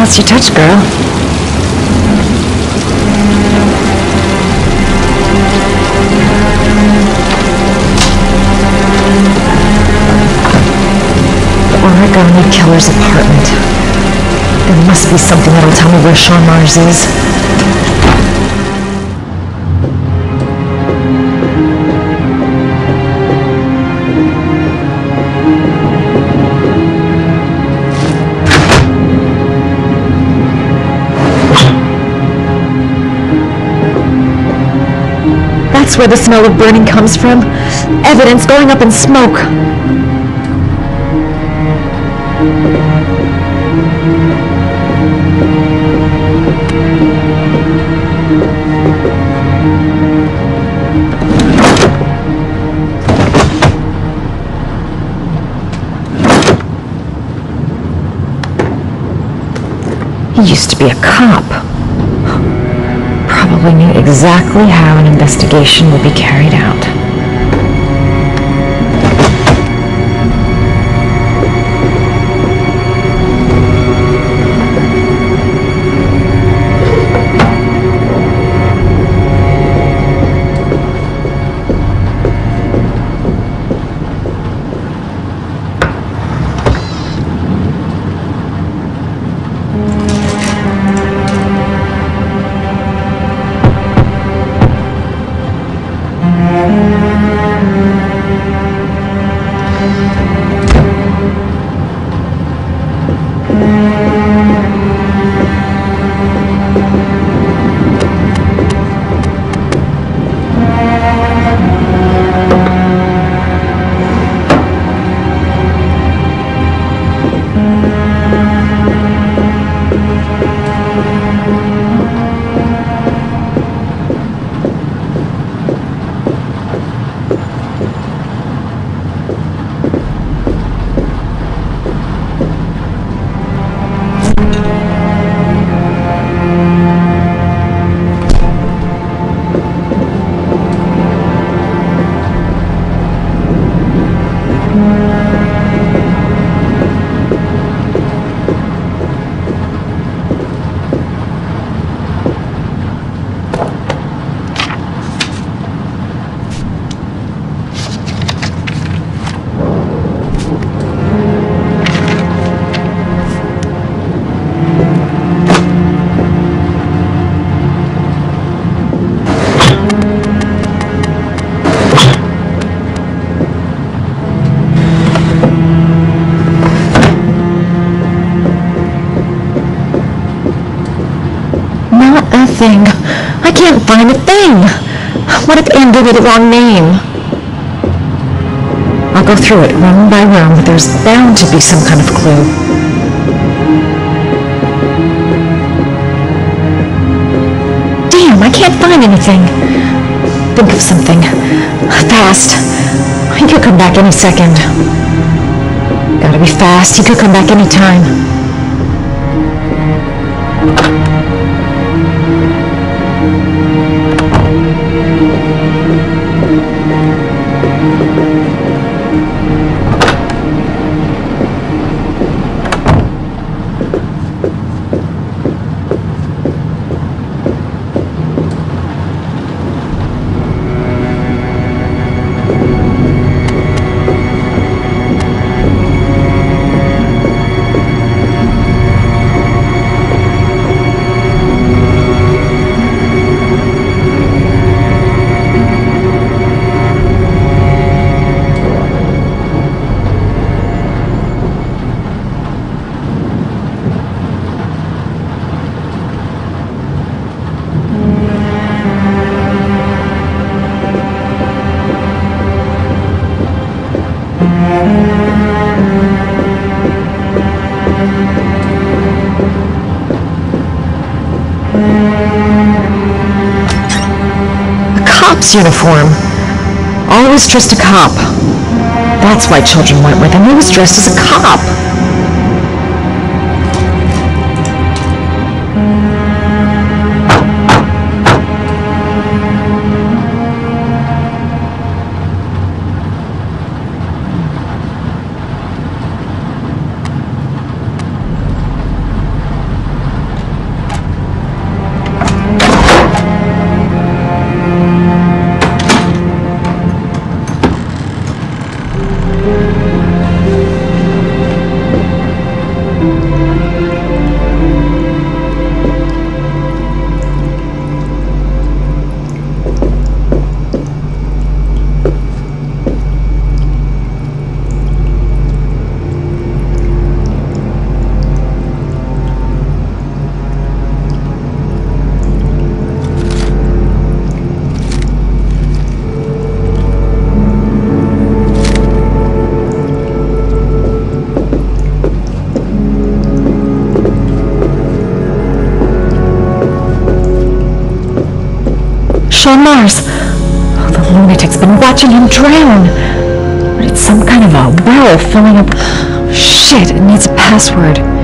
lost your touch, girl. The Origami Killer's apartment. There must be something that'll tell me where Shaun Mars is. That's where the smell of burning comes from. Evidence going up in smoke. He used to be a cop. Probably knew exactly how an investigation would be carried out. I can't find a thing. What if Anne gave me the wrong name? I'll go through it room by room, but there's bound to be some kind of clue. Damn, I can't find anything. Think of something. Fast. He could come back any second. Gotta be fast. He could come back any time. Uniform. Always trust a cop. That's why children went with him. He was dressed as a cop. crash on Mars. Oh, the lunatic's been watching him drown. But it's some kind of a well filling up... Shit, it needs a password.